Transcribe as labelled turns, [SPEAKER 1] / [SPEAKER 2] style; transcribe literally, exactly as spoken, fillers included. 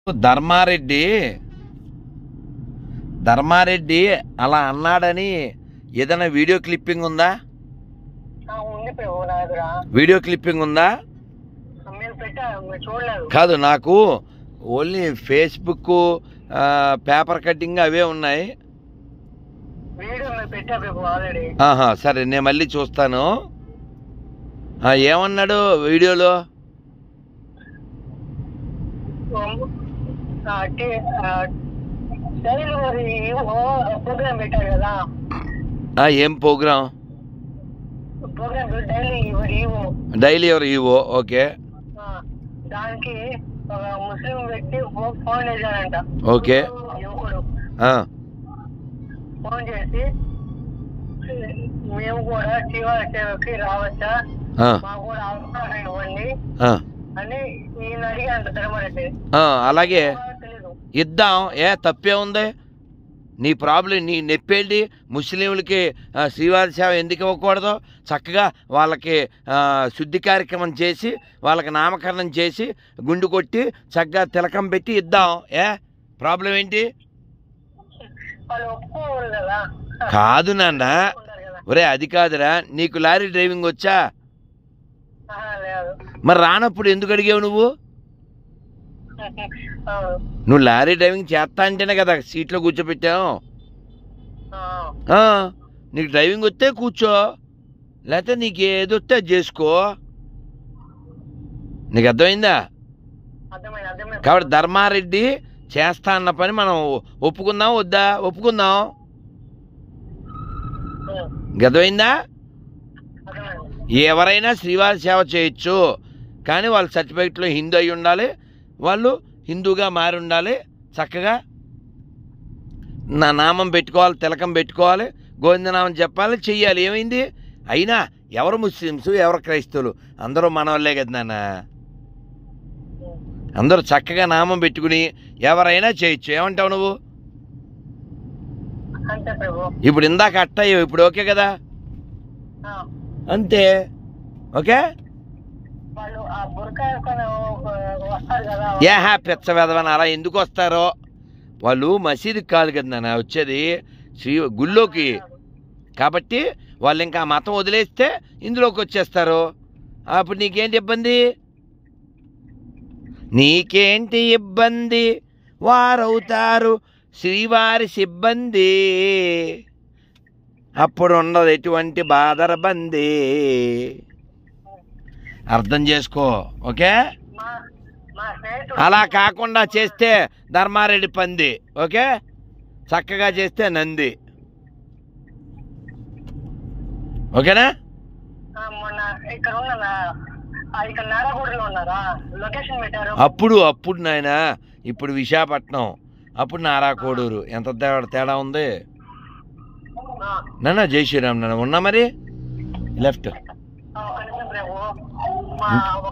[SPEAKER 1] ధర్మారెడ్డి ధర్మారెడ్డి అలా అన్నాడని ఏదైనా వీడియో క్లిప్పింగ్ ఉందా? వీడియో క్లిప్పింగ్ ఉందా? కాదు, నాకు ఓన్లీ ఫేస్బుక్ పేపర్ కటింగ్ అవే ఉన్నాయి. ఆహా, సరే, నేను మళ్ళీ చూస్తాను. ఏమన్నాడు వీడియోలో? ఏం ప్రోగ్రాం? డైలీ ఎవరు ఈవో? ఓకే,
[SPEAKER 2] దానికి ఒక ముస్లిం వ్యక్తి ఫోన్ చేశాడంట.
[SPEAKER 1] ఓకే,
[SPEAKER 2] యువకుడు ఫోన్ చేసి మేము కూడా శివ సేవకి రావచ్చా, మాకు కూడా అవకాశం ఇవ్వండి అని ఈయన అడిగాడంట ధర్మారెడ్డి.
[SPEAKER 1] అలాగే ఇద్దాం, ఏ తప్పే ఉంది? నీ ప్రాబ్లం, నీ నొప్పేంటి? ముస్లింలకి శ్రీవారి సేవ ఎందుకు ఇవ్వకూడదు? చక్కగా వాళ్ళకి శుద్ధి కార్యక్రమం చేసి వాళ్ళకి నామకరణం చేసి గుండు కొట్టి చక్కగా తిలకం పెట్టి ఇద్దాం. ఏ ప్రాబ్లం ఏంటి? కాదు నాన్న, ఒరే అది కాదురా, నీకు లారీ డ్రైవింగ్ వచ్చా? మరి రానప్పుడు ఎందుకు అడిగావు నువ్వు? నువ్వు లారీ డ్రైవింగ్ చేస్తా అంటేనే కదా సీట్లో కూర్చోబెట్టావు. నీకు డ్రైవింగ్ వస్తే కూర్చో, లేకపోతే నీకు ఏది వస్తే అది చేసుకో. నీకు అర్థమైందా? కాబట్టి ధర్మారెడ్డి చేస్తా అన్న పని మనం ఒప్పుకుందాం వద్దా? ఒప్పుకుందాం. అర్థమైందా? ఎవరైనా శ్రీవారి సేవ చేయొచ్చు, కానీ వాళ్ళ సర్టిఫికెట్లో హిందూ అయి ఉండాలి, వాళ్ళు హిందూగా మారి ఉండాలి, చక్కగా నా నామం పెట్టుకోవాలి, తిలకం పెట్టుకోవాలి, గోవిందనామం చెప్పాలి, చెయ్యాలి. ఏమైంది? అయినా ఎవరు ముస్లిమ్స్, ఎవరు క్రైస్తవులు, అందరూ మన వాళ్ళే కదా నాన్న. అందరూ చక్కగా నామం పెట్టుకుని ఎవరైనా చేయొచ్చు. ఏమంటావు నువ్వు? ఇప్పుడు ఇందాక అట్టయ్యో, ఇప్పుడు ఓకే కదా? అంతే, ఓకే. ఏ హ్యా పెచ్చ వెదవని అలా ఎందుకు వస్తారో? వాళ్ళు మసీదుకి కాదు కదా నాన్న వచ్చేది, శ్రీ గుళ్ళోకి. కాబట్టి వాళ్ళు ఇంకా మతం వదిలేస్తే ఇందులోకి వచ్చేస్తారు. అప్పుడు నీకేంటి ఇబ్బంది? నీకేంటి ఇబ్బంది? వారవుతారు శ్రీవారి సిబ్బంది, అప్పుడు ఉండదు ఎటువంటి బాధరబంది. అర్థం చేసుకో, ఓకే? అలా కాకుండా చేస్తే ధర్మారెడ్డి పంది, ఓకే? చక్కగా చేస్తే నంది, ఓకేనా? అప్పుడు అప్పుడు నాయన, ఇప్పుడు విశాఖపట్నం, అప్పుడు నారాకోడూరు. ఎంత తేడా తేడా ఉంది నాన్న. జై శ్రీరామ్ నాన్న. ఉన్నా మరి లెఫ్ట్